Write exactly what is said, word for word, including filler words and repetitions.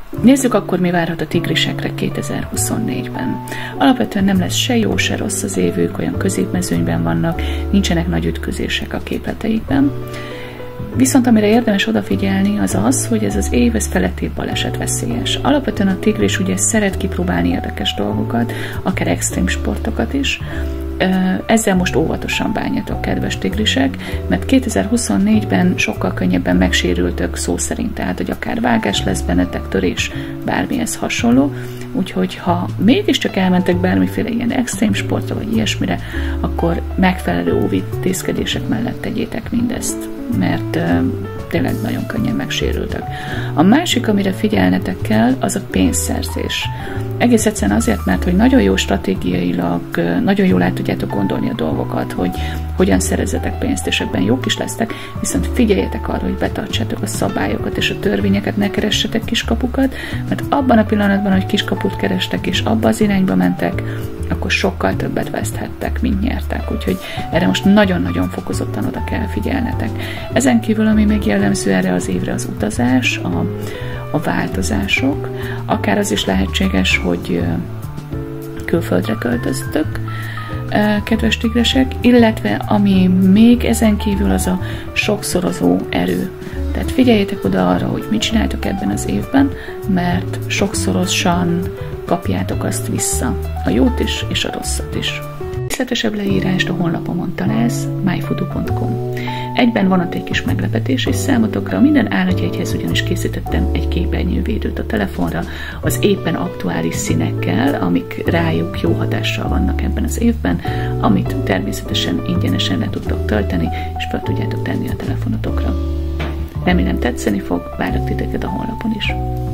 Nézzük akkor, mi várhat a tigrisekre kétezer-huszonnégyben. Alapvetően nem lesz se jó, se rossz az évük, olyan középmezőnyben vannak, nincsenek nagy ütközések a képleteikben. Viszont amire érdemes odafigyelni, az az, hogy ez az év ez felettébb balesetveszélyes. Alapvetően a tigris ugye szeret kipróbálni érdekes dolgokat, akár extrém sportokat is. Ezzel most óvatosan bánjatok, kedves tigrisek, mert kétezer-huszonnégyben sokkal könnyebben megsérültök szó szerint, tehát hogy akár vágás lesz bennetek, törés, bármihez hasonló. Úgyhogy ha mégiscsak elmentek bármiféle ilyen extrém sportra vagy ilyesmire, akkor megfelelő óvintézkedések mellett tegyétek mindezt, mert uh, tényleg nagyon könnyen megsérültek. A másik, amire figyelnetek kell, az a pénzszerzés. Egész egyszerűen azért, mert hogy nagyon jó stratégiailag, nagyon jól át tudjátok gondolni a dolgokat, hogy hogyan szerezzetek pénzt, és ebben jók is lesztek, viszont figyeljetek arra, hogy betartsátok a szabályokat és a törvényeket, ne keressetek kiskapukat, mert abban a pillanatban, hogy kiskaput kerestek, és abba az irányba mentek, akkor sokkal többet veszthettek, mint nyertek. Úgyhogy erre most nagyon-nagyon fokozottan oda kell figyelnetek. Ezen kívül, ami még jellemző erre az évre, az utazás, a, a változások, akár az is lehetséges, hogy külföldre költöztök, kedves tigresek, illetve ami még ezen kívül, az a sokszorozó erő. Tehát figyeljetek oda arra, hogy mit csináltok ebben az évben, mert sokszorosan kapjátok azt vissza, a jót is és a rosszat is. Részletesebb leírást a honlapomon találsz, myfudu pont com. Egyben van egy kis meglepetés, és számotokra minden állatjegyhez ugyanis készítettem egy képernyővédőt a telefonra, az éppen aktuális színekkel, amik rájuk jó hatással vannak ebben az évben, amit természetesen ingyenesen le tudtok tölteni, és fel tudjátok tenni a telefonotokra. Remélem tetszeni fog, várok titeket a honlapon is.